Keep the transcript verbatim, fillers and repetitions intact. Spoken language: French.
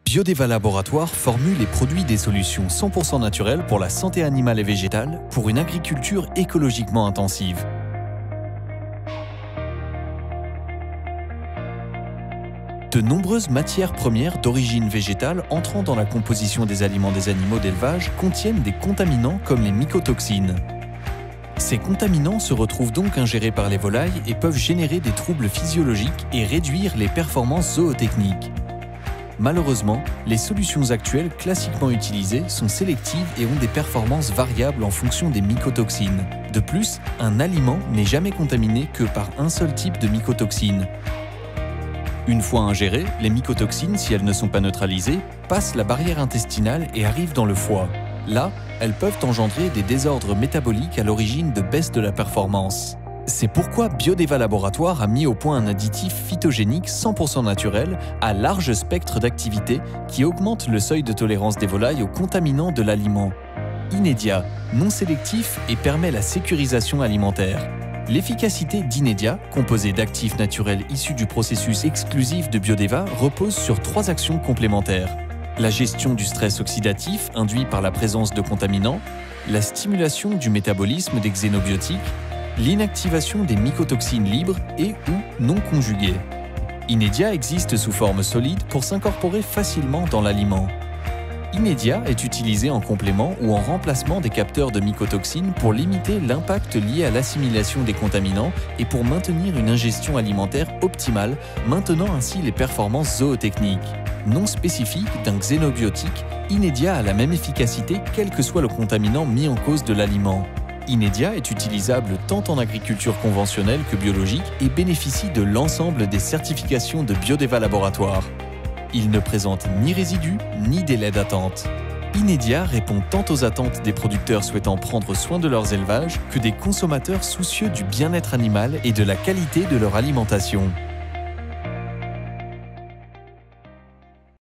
Biodeva Laboratoire formule et produit des solutions cent pour cent naturelles pour la santé animale et végétale pour une agriculture écologiquement intensive. De nombreuses matières premières d'origine végétale entrant dans la composition des aliments des animaux d'élevage contiennent des contaminants comme les mycotoxines. Ces contaminants se retrouvent donc ingérés par les volailles et peuvent générer des troubles physiologiques et réduire les performances zootechniques. Malheureusement, les solutions actuelles classiquement utilisées sont sélectives et ont des performances variables en fonction des mycotoxines. De plus, un aliment n'est jamais contaminé que par un seul type de mycotoxine. Une fois ingérées, les mycotoxines, si elles ne sont pas neutralisées, passent la barrière intestinale et arrivent dans le foie. Là, elles peuvent engendrer des désordres métaboliques à l'origine de baisse de la performance. C'est pourquoi Biodeva Laboratoire a mis au point un additif phytogénique cent pour cent naturel à large spectre d'activité qui augmente le seuil de tolérance des volailles aux contaminants de l'aliment. Inédia, non sélectif et permet la sécurisation alimentaire. L'efficacité d'Inédia, composée d'actifs naturels issus du processus exclusif de Biodeva, repose sur trois actions complémentaires. La gestion du stress oxydatif induit par la présence de contaminants, la stimulation du métabolisme des xénobiotiques, l'inactivation des mycotoxines libres et ou non conjuguées. Inédia existe sous forme solide pour s'incorporer facilement dans l'aliment. Inédia est utilisé en complément ou en remplacement des capteurs de mycotoxines pour limiter l'impact lié à l'assimilation des contaminants et pour maintenir une ingestion alimentaire optimale, maintenant ainsi les performances zootechniques. Non spécifique d'un xénobiotique, Inédia a la même efficacité quel que soit le contaminant mis en cause de l'aliment. Inédia est utilisable tant en agriculture conventionnelle que biologique et bénéficie de l'ensemble des certifications de Biodeva Laboratoire. Il ne présente ni résidus ni délai d'attente. Inédia répond tant aux attentes des producteurs souhaitant prendre soin de leurs élevages que des consommateurs soucieux du bien-être animal et de la qualité de leur alimentation.